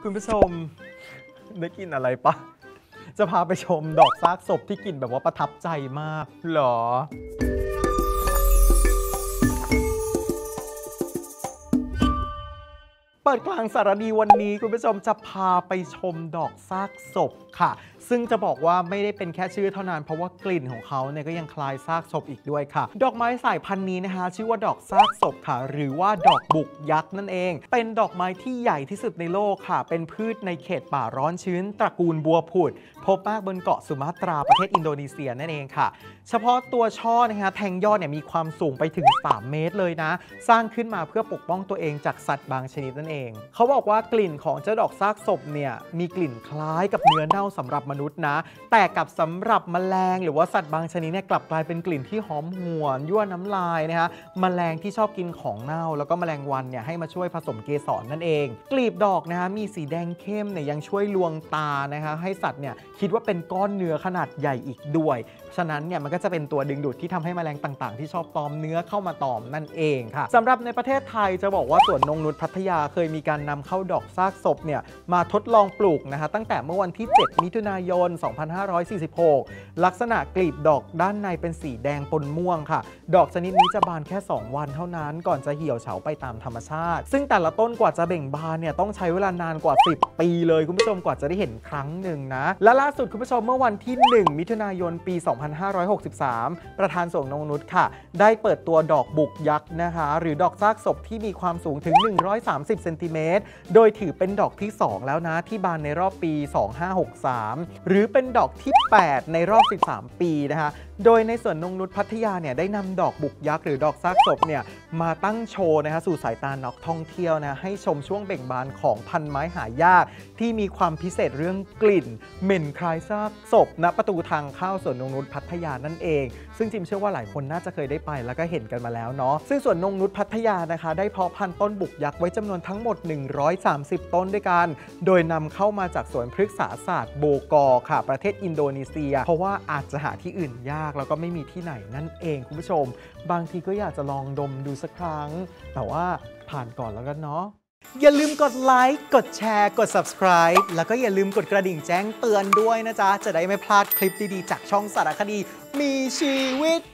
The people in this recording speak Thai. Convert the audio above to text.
คุณผู้ชมได้กลิ่นอะไรปะจะพาไปชมดอกซากศพที่กลิ่นแบบว่าประทับใจมากหรอเปิดกลางสารดีวันนี้คุณผู้ชมจะพาไปชมดอกซากศพค่ะซึ่งจะบอกว่าไม่ได้เป็นแค่ชื่อเท่านั้นเพราะว่ากลิ่นของเขาเนี่ยก็ยังคล้ายซากศพอีกด้วยค่ะดอกไม้สายพันธุ์นี้นะคะชื่อว่าดอกซากศพค่ะหรือว่าดอกบุกยักษ์นั่นเองเป็นดอกไม้ที่ใหญ่ที่สุดในโลกค่ะเป็นพืชในเขตป่าร้อนชื้นตระกูลบัวผุดพบมากบนเกาะสุมาตราประเทศอินโดนีเซียนั่นเองค่ะเฉพาะตัวช่อนะคะแทงยอดเนี่ยมีความสูงไปถึง3 เมตรเลยนะสร้างขึ้นมาเพื่อปกป้องตัวเองจากสัตว์บางชนิดนั่นเองเขาบอกว่ากลิ่นของเจ้าดอกซากศพเนี่ยมีกลิ่นคล้ายกับเนื้อเน่าสำหรับมนุษย์นะแต่กับสำหรับแมลงหรือว่าสัตว์บางชนิดเนี่ยกลับกลายเป็นกลิ่นที่หอมหวนยั่วน้ำลายนะคะแมลงที่ชอบกินของเน่าแล้วก็แมลงวันเนี่ยให้มาช่วยผสมเกสรนั่นเองกลีบดอกนะคะมีสีแดงเข้มเนี่ยยังช่วยลวงตานะคะให้สัตว์เนี่ยคิดว่าเป็นก้อนเนื้อขนาดใหญ่อีกด้วยฉะนั้นเนี่ยมันก็จะเป็นตัวดึงดูดที่ทำให้แมลงต่างๆที่ชอบตอมเนื้อเข้ามาตอมนั่นเองค่ะสำหรับในประเทศไทยจะบอกว่าสวนนงนุชพัทยาเคยมีการนำเข้าดอกซากศพเนี่ยมาทดลองปลูกนะคะตั้งแต่เมื่อวันที่7 มิถุนายน 2546ลักษณะกลีบดอกด้านในเป็นสีแดงปนม่วงค่ะดอกชนิดนี้จะบานแค่2 วันเท่านั้นก่อนจะเหี่ยวเฉาไปตามธรรมชาติซึ่งแต่ละต้นกว่าจะเบ่งบานเนี่ยต้องใช้เวลานานกว่า10 ปีเลยคุณผู้ชมกว่าจะได้เห็นครั้งหนึ่งนะและล่าสุดคุณผู้ชมเมื่อวันที่1 มิถุนายน ปี 2563ประธานสวนนงนุชค่ะได้เปิดตัวดอกบุกยักษ์นะคะหรือดอกซากศพที่มีความสูงถึง130 เซนติเมตรโดยถือเป็นดอกที่2แล้วนะที่บานในรอบปี 2563หรือเป็นดอกที่8ในรอบ13 ปีนะคะโดยในสวนนงนุชพัทยาเนี่ยได้นำดอกบุกยักษ์หรือดอกซากศพเนี่ยมาตั้งโชว์นะคะสู่สายตานักท่องเที่ยวนะให้ชมช่วงเบ่งบานของพันไม้หายากที่มีความพิเศษเรื่องกลิ่นเหม็นคล้ายซากศพณประตูทางเข้าสวนนงนุชพัทยานั่นเองซึ่งจิมเชื่อว่าหลายคนน่าจะเคยได้ไปแล้วก็เห็นกันมาแล้วเนาะซึ่งสวนนงนุชพัทยานะคะได้เพาะพันธุ์ต้นบุกยักษ์ไว้จำนวนทั้งหมด130 ต้นด้วยกันโดยนำเข้ามาจากสวนพฤกษาศาสตร์โบกอค่ะประเทศอินโดนีเซียเพราะว่าอาจจะหาที่อื่นยากแล้วก็ไม่มีที่ไหนนั่นเองคุณผู้ชมบางทีก็อยากจะลองดมดูสักครั้งแต่ว่าผ่านก่อนแล้วกันเนาะอย่าลืมกดไลค์กดแชร์กด Subscribe แล้วก็อย่าลืมกดกระดิ่งแจ้งเตือนด้วยนะจ๊ะจะได้ไม่พลาดคลิปดีๆจากช่องสารคดีมีชีวิต